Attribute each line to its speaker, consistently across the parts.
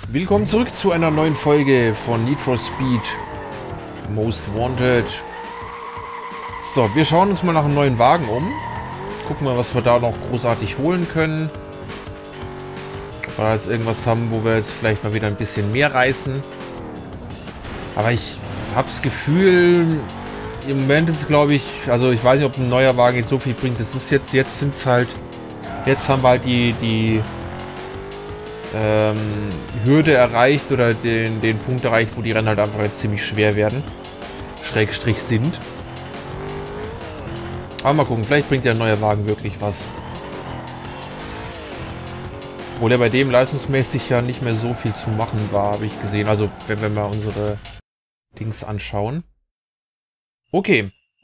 Speaker 1: Willkommen zurück zu einer neuen Folge von Need for Speed Most Wanted. So, wir schauen uns mal nach einem neuen Wagen um. Gucken mal, was wir da noch großartig holen können. Ob wir da jetzt irgendwas haben, wo wir jetzt vielleicht mal wieder ein bisschen mehr reißen. Aber ich habe das Gefühl, im Moment ist es, glaube ich, also ich weiß nicht, ob ein neuer Wagen jetzt so viel bringt. Das ist jetzt sind es halt, jetzt haben wir halt die Hürde erreicht oder den Punkt erreicht, wo die Rennen halt einfach jetzt ziemlich schwer werden. Schrägstrich sind. Aber mal gucken, vielleicht bringt der neue Wagen wirklich was. Obwohl er bei dem leistungsmäßig ja nicht mehr so viel zu machen war, habe ich gesehen. Also, wenn wir mal unsere Dings anschauen. Okay.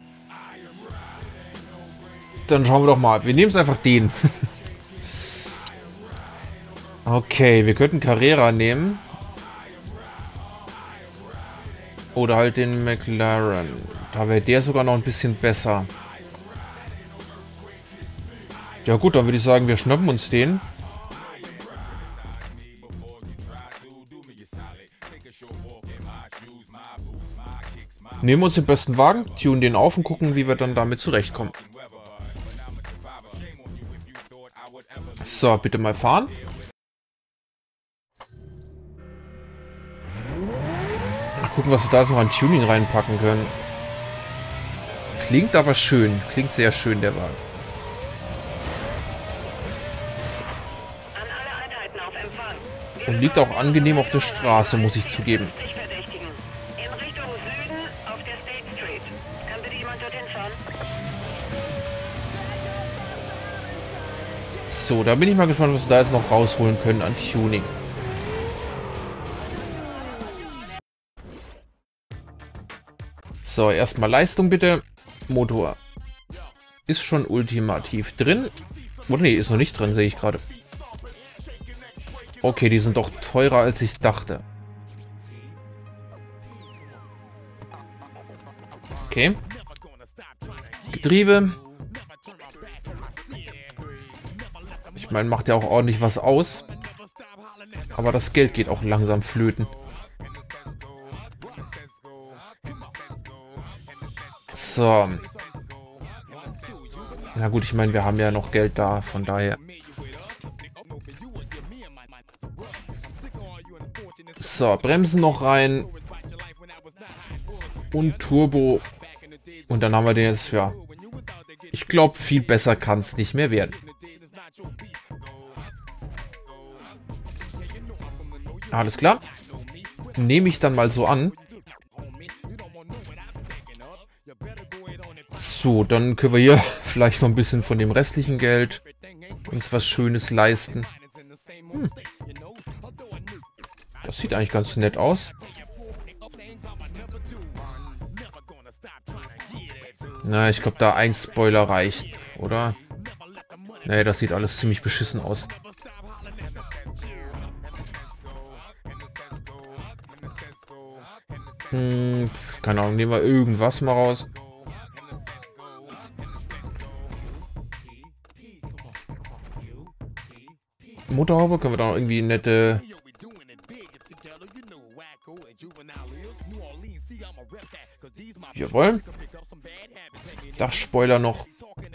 Speaker 1: Dann schauen wir doch mal. Wir nehmen es einfach den. Okay, wir könnten Carrera nehmen. Oder halt den McLaren. Da wäre der sogar noch ein bisschen besser. Ja gut, dann würde ich sagen, wir schnappen uns den. Nehmen uns den besten Wagen, tunen den auf und gucken, wie wir dann damit zurechtkommen. So, bitte mal fahren. Gucken, was wir da noch an Tuning reinpacken können. Klingt aber schön. Klingt sehr schön, der Wagen. Und liegt auch angenehm auf der Straße, muss ich zugeben. So, da bin ich mal gespannt, was wir da jetzt noch rausholen können an Tuning. So, erstmal Leistung bitte. Motor. Ist schon ultimativ drin. Oder nee, ist noch nicht drin, sehe ich gerade. Okay, die sind doch teurer, als ich dachte. Okay. Getriebe. Ich meine, macht ja auch ordentlich was aus. Aber das Geld geht auch langsam flöten. So. Na gut, ich meine, wir haben ja noch Geld da, von daher. So, Bremsen noch rein. Und Turbo. Und dann haben wir den jetzt, ja. Ich glaube, viel besser kann es nicht mehr werden. Alles klar. Nehme ich dann mal so an. So, dann können wir hier vielleicht noch ein bisschen von dem restlichen Geld uns was Schönes leisten. Das sieht eigentlich ganz nett aus. Na, ich glaube, da ein Spoiler reicht, oder? Nee, das sieht alles ziemlich beschissen aus. Keine Ahnung, nehmen wir irgendwas mal raus. Motorhaube, können wir da noch irgendwie nette... Jawohl. Dachspoiler noch.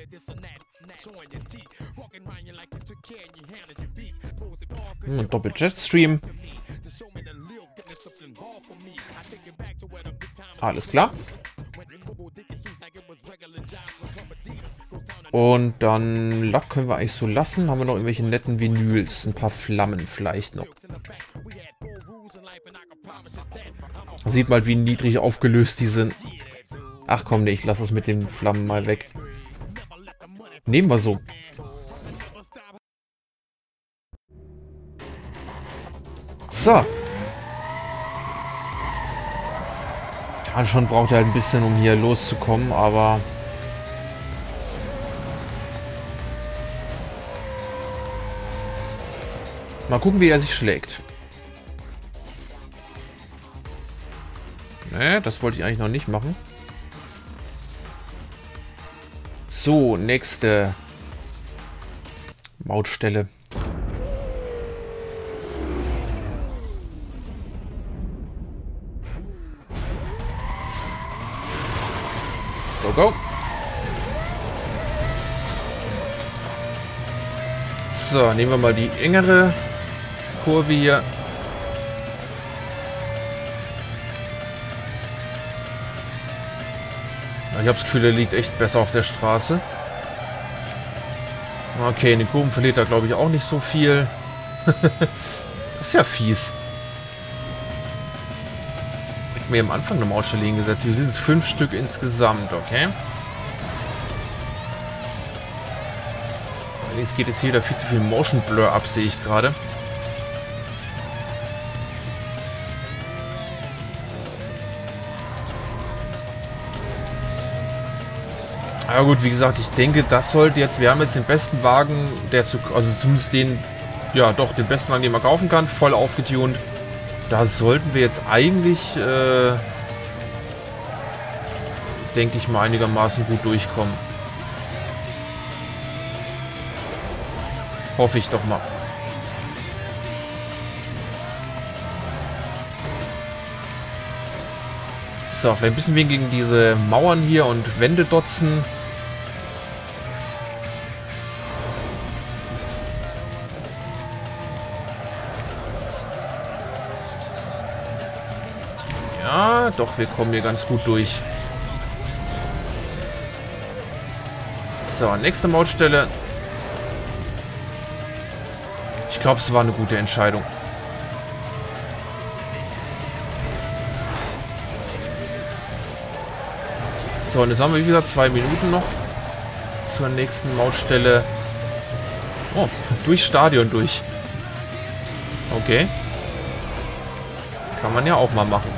Speaker 1: Und Doppel-Jetstream. Alles klar. Und dann Lack können wir eigentlich so lassen. Haben wir noch irgendwelche netten Vinyls? Ein paar Flammen vielleicht noch. Sieht mal, wie niedrig aufgelöst die sind. Ach komm, nee, ich lasse es mit den Flammen mal weg. Nehmen wir so. So. Ja, schon braucht er halt ein bisschen, um hier loszukommen, aber... Mal gucken, wie er sich schlägt. Ne, das wollte ich eigentlich noch nicht machen. So, nächste Mautstelle. Go, go. So, nehmen wir mal die engere Kurve hier. Ich habe das Gefühl, der liegt echt besser auf der Straße. Okay, in den Kurven verliert er, glaube ich, auch nicht so viel. Das ist ja fies. Ich habe mir am Anfang eine Mautstelle hingesetzt. Wir sind es 5 Stück insgesamt, okay? Allerdings geht jetzt hier wieder viel zu viel Motion Blur ab, sehe ich gerade. Aber gut, wie gesagt, ich denke, das sollte jetzt, wir haben jetzt den besten Wagen, also zumindest den, ja doch, den besten Wagen, den man kaufen kann, voll aufgetunt. Da sollten wir jetzt eigentlich, denke ich mal, einigermaßen gut durchkommen. Hoffe ich doch mal. So, vielleicht ein bisschen gegen diese Mauern hier und Wände dotzen. Ja, doch, wir kommen hier ganz gut durch. So, nächste Mautstelle. Ich glaube, es war eine gute Entscheidung. So, und jetzt haben wir, wie gesagt, 2 Minuten noch zur nächsten Mautstelle. Oh, durchs Stadion durch. Okay. Kann man ja auch mal machen.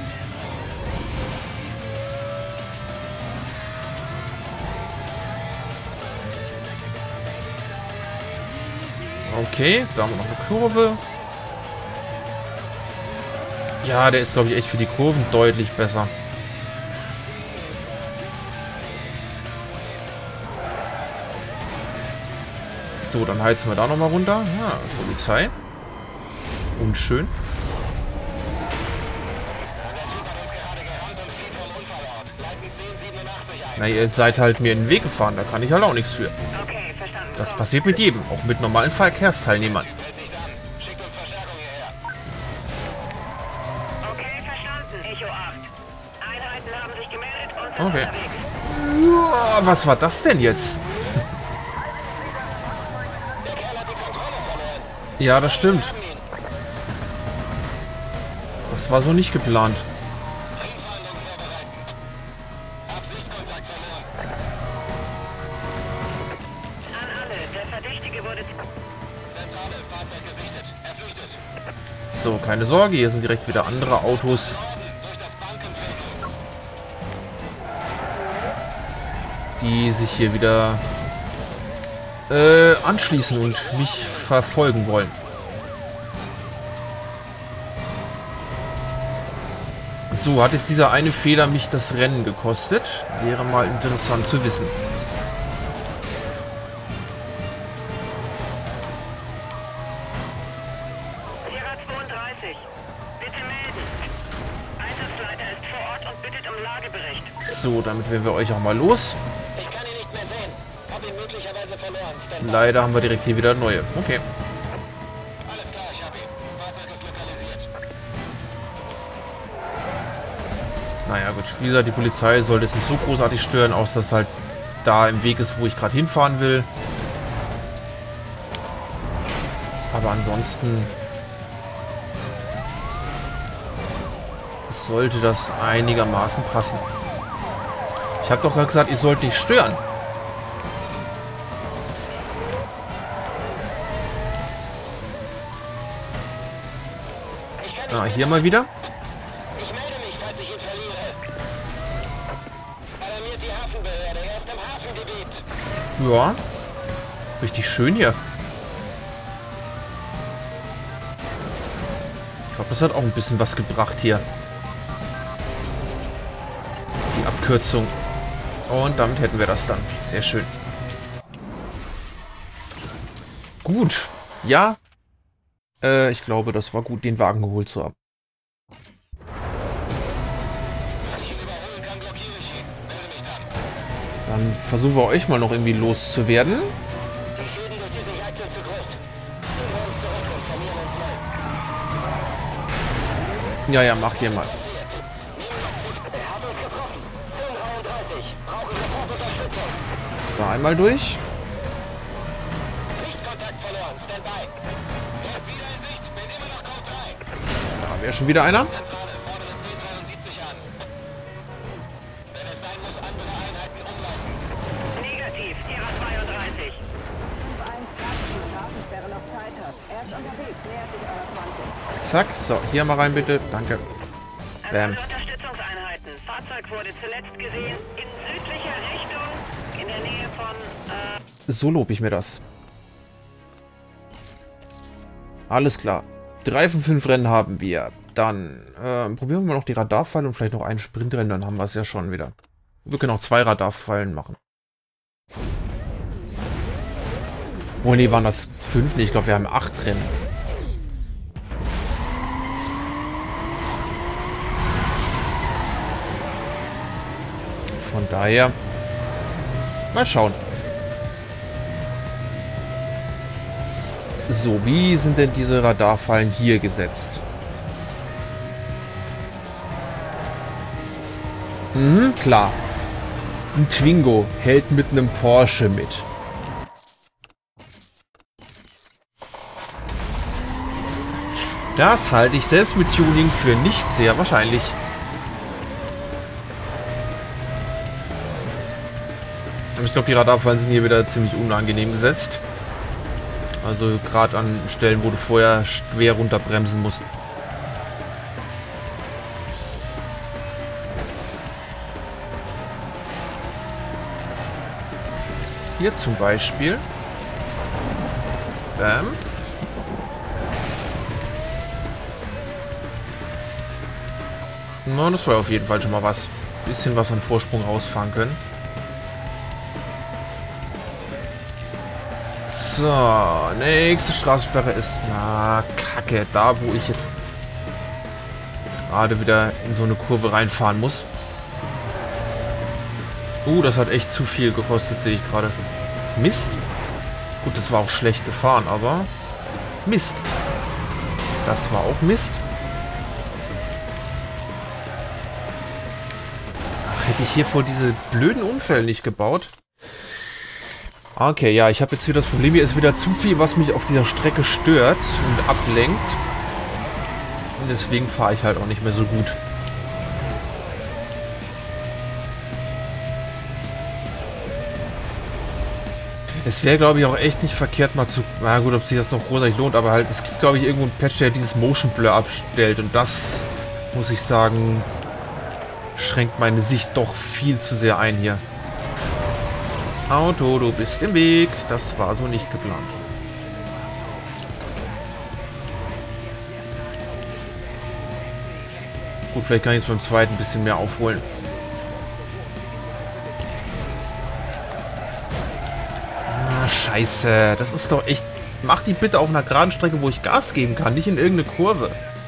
Speaker 1: Okay, da haben wir noch eine Kurve. Ja, der ist, glaube ich, echt für die Kurven deutlich besser. So, dann heizen wir da nochmal runter. Ja, Polizei. Unschön. Na, ihr seid halt mir in den Weg gefahren. Da kann ich halt auch nichts für. Das passiert mit jedem. Auch mit normalen Verkehrsteilnehmern. Okay. Was war das denn jetzt? Ja, das stimmt. Das war so nicht geplant. So, keine Sorge, hier sind direkt wieder andere Autos. Die sich hier wieder anschließen und mich verfolgen wollen. So, hat jetzt dieser eine Fehler mich das Rennen gekostet? Wäre mal interessant zu wissen. So, damit werden wir euch auch mal los. Leider haben wir direkt hier wieder neue. Okay. Naja gut, wie gesagt, die Polizei sollte es nicht so großartig stören, außer dass halt da im Weg ist, wo ich gerade hinfahren will. Aber ansonsten sollte das einigermaßen passen. Ich habe doch gerade gesagt, ihr sollt nicht stören. Ah, hier mal wieder.
Speaker 2: Ich melde mich, falls ich ihn verliere. Alarmiert die Hafenbehörde. Er ist im Hafengebiet.
Speaker 1: Ja. Richtig schön hier. Ich glaube, das hat auch ein bisschen was gebracht hier. Die Abkürzung. Und damit hätten wir das dann. Sehr schön. Gut. Ja. Ich glaube, das war gut, den Wagen geholt zu haben. Dann versuchen wir euch mal noch irgendwie loszuwerden.
Speaker 2: Die Schäden durch die Sicherheit sind zu groß. Ziehen wir uns zurück und formieren uns neu.
Speaker 1: Ja, ja, macht ihr mal.
Speaker 2: Er hat uns getroffen. 10:33. Brauchen sofort Unterstützung.
Speaker 1: Da einmal durch.
Speaker 2: Sichtkontakt verloren. Standby. Er ist wieder in Sicht. Wir nehmen noch Code 3.
Speaker 1: Da wäre schon wieder einer.
Speaker 2: Zentrale, fordere 1073 an. Wenn es sein muss, andere Einheiten umlaufen. Negativ, Tira 32.
Speaker 3: 5-1 Straßensperre noch Zeit hat. Er ist unterwegs, nähert sich eurer 20.
Speaker 1: Zack. So, hier mal rein bitte. Danke. Bam.
Speaker 4: Alle Unterstützungseinheiten. Fahrzeug wurde zuletzt gesehen in südlicher Richtung in der Nähe von
Speaker 1: So lobe ich mir das. Alles klar. 3 von 5 Rennen haben wir. Dann probieren wir mal noch die Radarfallen und vielleicht noch ein Sprintrennen. Dann haben wir es ja schon wieder. Wir können auch 2 Radarfallen machen. Oh nee, waren das 5? Nee, ich glaube, wir haben 8 Rennen. Von daher mal schauen. So, wie sind denn diese Radarfallen hier gesetzt? Klar. Ein Twingo hält mit einem Porsche mit. Das halte ich selbst mit Tuning für nicht sehr wahrscheinlich. Ich glaube, die Radarfallen sind hier wieder ziemlich unangenehm gesetzt. Also gerade an Stellen, wo du vorher schwer runterbremsen musst. Hier zum Beispiel. Bam. Na, das war auf jeden Fall schon mal was. Bisschen was an Vorsprung rausfahren können. So, nächste Straßensperre ist... Na, Kacke. Da, wo ich jetzt gerade wieder in so eine Kurve reinfahren muss. Das hat echt zu viel gekostet, sehe ich gerade. Mist. Gut, das war auch schlecht gefahren, aber... Mist. Das war auch Mist. Ach, hätte ich hier vor diese blöden Unfälle nicht gebaut. Okay, ja, ich habe jetzt wieder das Problem, hier ist wieder zu viel, was mich auf dieser Strecke stört und ablenkt. Und deswegen fahre ich halt auch nicht mehr so gut. Es wäre, glaube ich, auch echt nicht verkehrt, mal zu... Na gut, ob sich das noch großartig lohnt, aber halt, es gibt, glaube ich, irgendwo einen Patch, der dieses Motion Blur abstellt. Und das, muss ich sagen, schränkt meine Sicht doch viel zu sehr ein hier. Auto, du bist im Weg. Das war so nicht geplant. Gut, vielleicht kann ich jetzt beim zweiten ein bisschen mehr aufholen. Ah, scheiße. Das ist doch echt... Mach die bitte auf einer geraden Strecke, wo ich Gas geben kann, nicht in irgendeine Kurve.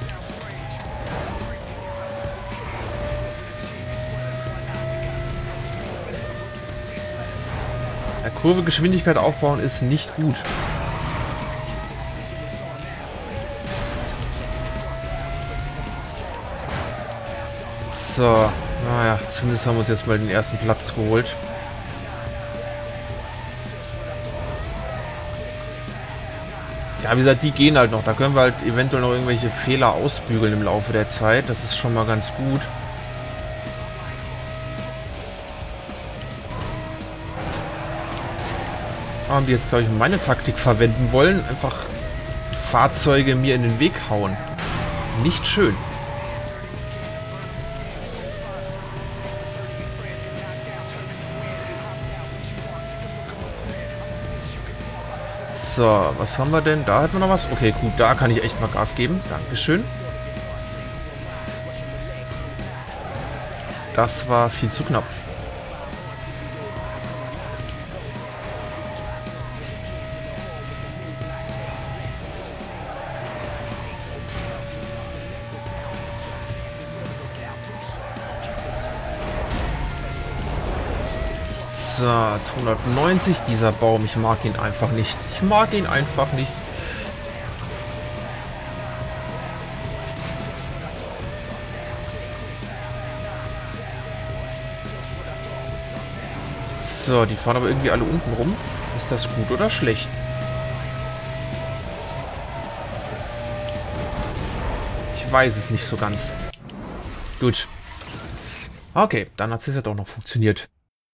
Speaker 1: Kurve Geschwindigkeit aufbauen ist nicht gut. So, naja, zumindest haben wir uns jetzt mal den ersten Platz geholt. Ja, wie gesagt, die gehen halt noch. Da können wir halt eventuell noch irgendwelche Fehler ausbügeln im Laufe der Zeit. Das ist schon mal ganz gut. Die jetzt, glaube ich, meine Taktik verwenden wollen. Einfach Fahrzeuge mir in den Weg hauen. Nicht schön. So, was haben wir denn? Da hat man noch was. Okay, gut, da kann ich echt mal Gas geben. Dankeschön. Das war viel zu knapp. So, 290. Dieser Baum, ich mag ihn einfach nicht. Ich mag ihn einfach nicht. So, die fahren aber irgendwie alle unten rum. Ist das gut oder schlecht? Ich weiß es nicht so ganz. Gut. Okay, dann hat es ja doch noch funktioniert.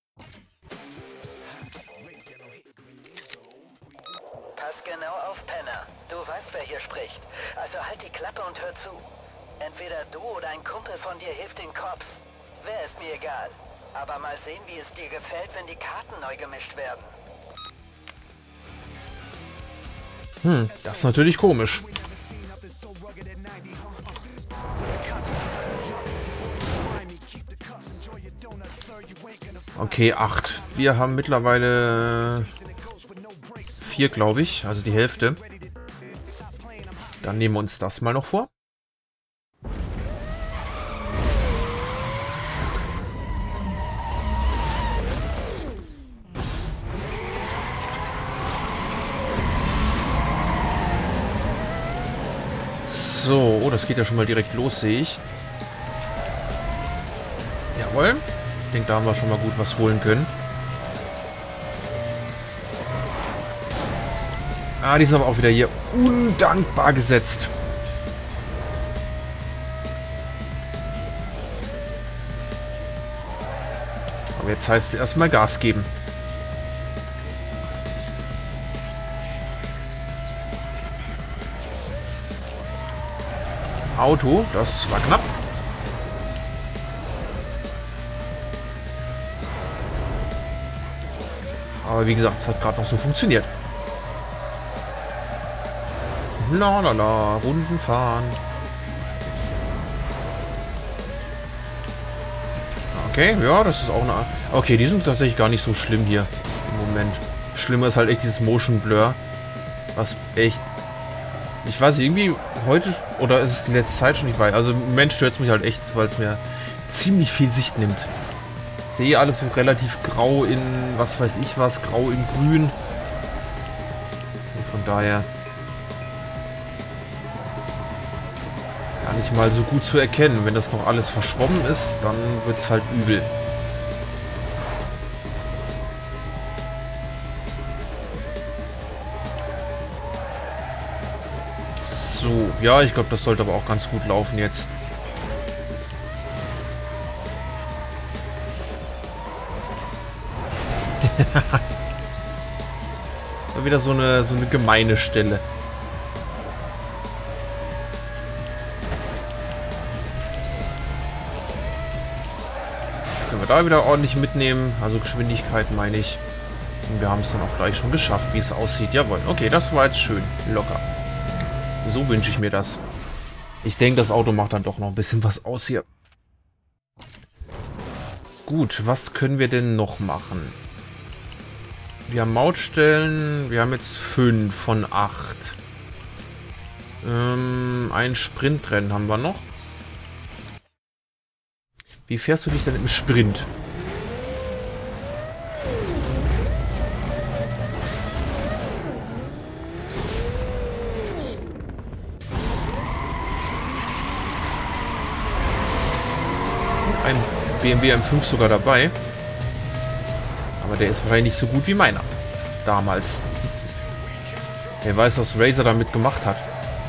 Speaker 5: Pass genau auf, Penner. Du weißt, wer hier spricht. Also halt die Klappe und hör zu. Entweder du oder ein Kumpel von dir hilft den Cops. Wer ist mir egal. Aber mal sehen, wie es dir gefällt, wenn die Karten neu gemischt werden.
Speaker 1: Das ist natürlich komisch. Okay, 8. Wir haben mittlerweile 4, glaube ich. Also die Hälfte. Dann nehmen wir uns das mal noch vor. So, oh, das geht ja schon mal direkt los, sehe ich. Jawohl. Ich denke, da haben wir schon mal gut was holen können. Ah, die sind aber auch wieder hier undankbar gesetzt. Aber jetzt heißt es erstmal Gas geben. Auto, das war knapp. Aber wie gesagt, es hat gerade noch so funktioniert. La, Runden fahren. Okay, ja, das ist auch eine... Okay, die sind tatsächlich gar nicht so schlimm hier im Moment. Schlimmer ist halt echt dieses Motion Blur. Was echt... Ich weiß nicht, irgendwie heute... Oder ist es die letzte Zeit schon? Ich weiß. Also im Moment stört es mich halt echt, weil es mir ziemlich viel Sicht nimmt. Ich sehe alles so relativ grau in... Was weiß ich was. Grau in grün. Und von daher... Gar nicht mal so gut zu erkennen. Wenn das noch alles verschwommen ist, dann wird es halt übel. So, ja, ich glaube, das sollte aber auch ganz gut laufen jetzt. War wieder so eine gemeine Stelle. Können wir da wieder ordentlich mitnehmen. Also Geschwindigkeit meine ich. Und wir haben es dann auch gleich schon geschafft, wie es aussieht. Jawohl. Okay, das war jetzt schön. Locker. So wünsche ich mir das. Ich denke, das Auto macht dann doch noch ein bisschen was aus hier. Gut, was können wir denn noch machen? Wir haben Mautstellen. Wir haben jetzt 5 von 8. Ein Sprintrennen haben wir noch. Wie fährst du dich denn im Sprint? Ein BMW M5 sogar dabei. Aber der ist wahrscheinlich nicht so gut wie meiner. Damals. Wer weiß, was Razer damit gemacht hat.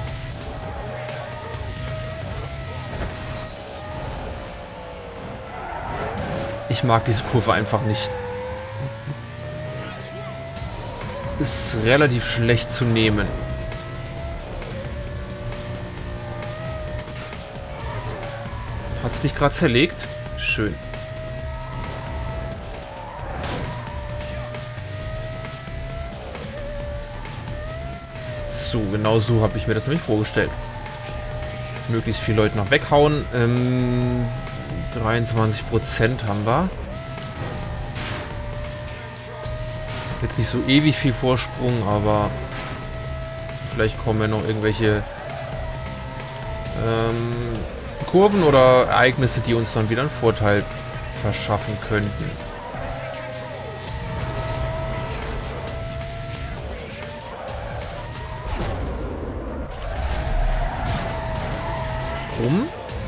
Speaker 1: Ich mag diese Kurve einfach nicht. Ist relativ schlecht zu nehmen. Hat es dich gerade zerlegt? Schön. So, genau so habe ich mir das nämlich vorgestellt. Möglichst viele Leute noch weghauen. 23% haben wir. Jetzt nicht so ewig viel Vorsprung, aber vielleicht kommen ja noch irgendwelche Kurven oder Ereignisse, die uns dann wieder einen Vorteil verschaffen könnten. rum.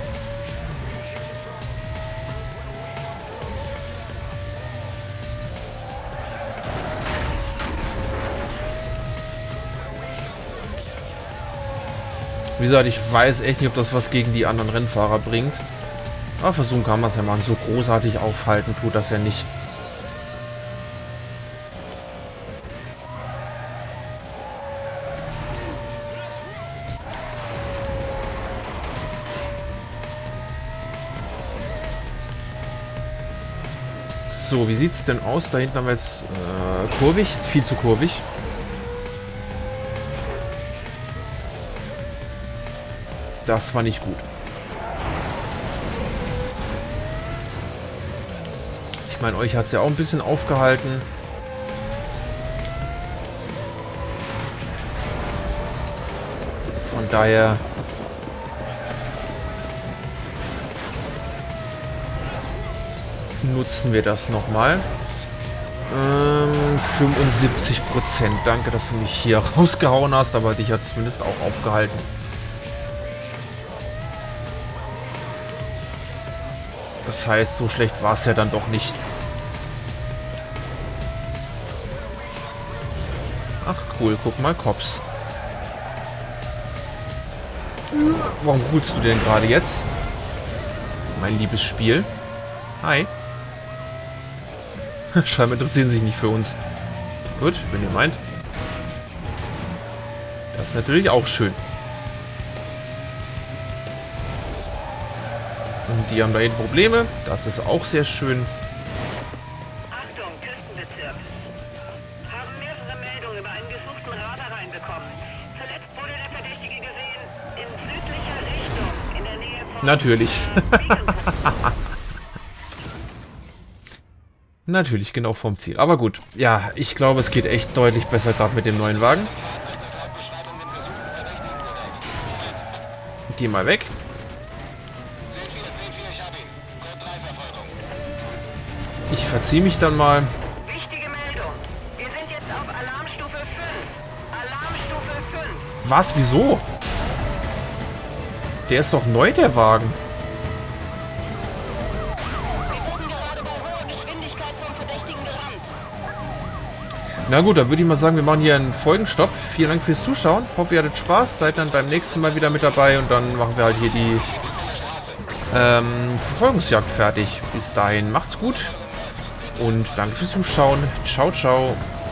Speaker 1: Wie gesagt, ich weiß echt nicht, ob das was gegen die anderen Rennfahrer bringt. Aber versuchen kann man es ja mal. So großartig aufhalten tut das ja nicht. So, wie sieht es denn aus? Da hinten haben wir jetzt kurvig, viel zu kurvig. Das war nicht gut. Ich meine, euch hat es ja auch ein bisschen aufgehalten. Von daher... nutzen wir das nochmal. 75%. Danke, dass du mich hier rausgehauen hast, aber dich hat es zumindest auch aufgehalten. Das heißt, so schlecht war es ja dann doch nicht. Ach cool, guck mal, Cops. Warum holst du denn gerade jetzt? Mein liebes Spiel. Hi. Scheinbar interessieren sich nicht für uns. Gut, wenn ihr meint. Das ist natürlich auch schön. Und die haben da eben Probleme. Das ist auch sehr schön.
Speaker 4: Achtung, Küstenbezirk. Haben mehrere Meldungen über einen gesuchten Radar reinbekommen. Zuletzt wurde der Verdächtige gesehen in südlicher Richtung, in der Nähe von...
Speaker 1: Natürlich. Natürlich, genau vom Ziel. Aber gut, ja, ich glaube, es geht echt deutlich besser gerade mit dem neuen Wagen. Geh mal weg. Ich verziehe mich dann mal.
Speaker 4: Wichtige Meldung. Wir sind jetzt auf Alarmstufe 5. Alarmstufe 5.
Speaker 1: Was? Wieso? Der ist doch neu, der Wagen. Na gut, dann würde ich mal sagen, wir machen hier einen Folgenstopp. Vielen Dank fürs Zuschauen. Hoffe, ihr hattet Spaß. Seid dann beim nächsten Mal wieder mit dabei. Und dann machen wir halt hier die Verfolgungsjagd fertig. Bis dahin, macht's gut. Und danke fürs Zuschauen. Ciao, ciao.